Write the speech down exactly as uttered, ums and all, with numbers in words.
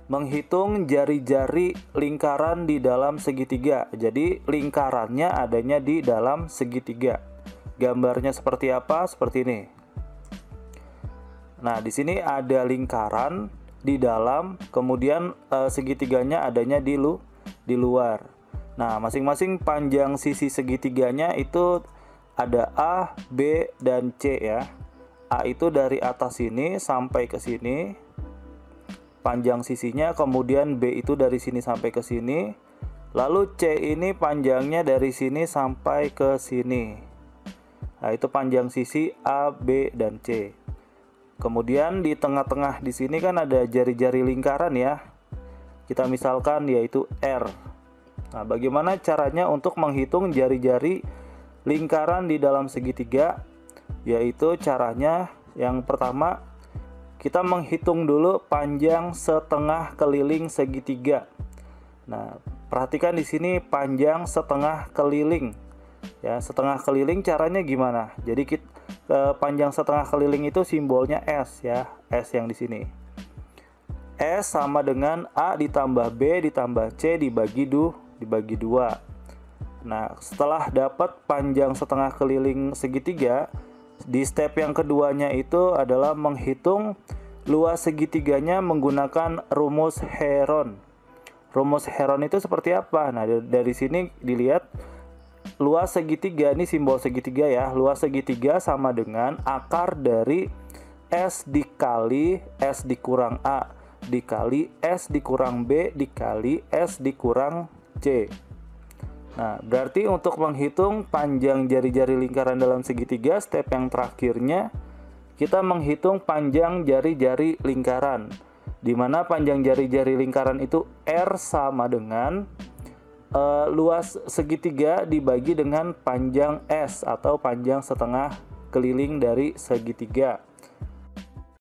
Menghitung jari-jari lingkaran di dalam segitiga. Jadi lingkarannya adanya di dalam segitiga. Gambarnya seperti apa? Seperti ini. Nah, di sini ada lingkaran di dalam, kemudian e, segitiganya adanya di lu di luar. Nah, masing-masing panjang sisi segitiganya itu ada A, B, dan C ya. A itu dari atas sini sampai ke sini, panjang sisinya, kemudian B itu dari sini sampai ke sini, lalu C ini panjangnya dari sini sampai ke sini. Nah, itu panjang sisi A, B, dan C. Kemudian di tengah-tengah di sini kan ada jari-jari lingkaran ya. Kita misalkan yaitu R. Nah, bagaimana caranya untuk menghitung jari-jari lingkaran di dalam segitiga? Yaitu caranya yang pertama, kita menghitung dulu panjang setengah keliling segitiga. Nah, perhatikan di sini panjang setengah keliling. Ya, setengah keliling caranya gimana? Jadi kita, eh, panjang setengah keliling itu simbolnya S ya, S yang di sini. S sama dengan A ditambah B ditambah C dibagi du, dibagi dua. Nah, setelah dapat panjang setengah keliling segitiga, di step yang keduanya itu adalah menghitung luas segitiganya menggunakan rumus Heron. Rumus Heron itu seperti apa? Nah, dari sini dilihat luas segitiga, ini simbol segitiga ya. Luas segitiga sama dengan akar dari S dikali S dikurang A dikali S dikurang B dikali S dikurang C. Nah, berarti untuk menghitung panjang jari-jari lingkaran dalam segitiga, step yang terakhirnya kita menghitung panjang jari-jari lingkaran, di mana panjang jari-jari lingkaran itu R sama dengan uh, luas segitiga dibagi dengan panjang S atau panjang setengah keliling dari segitiga.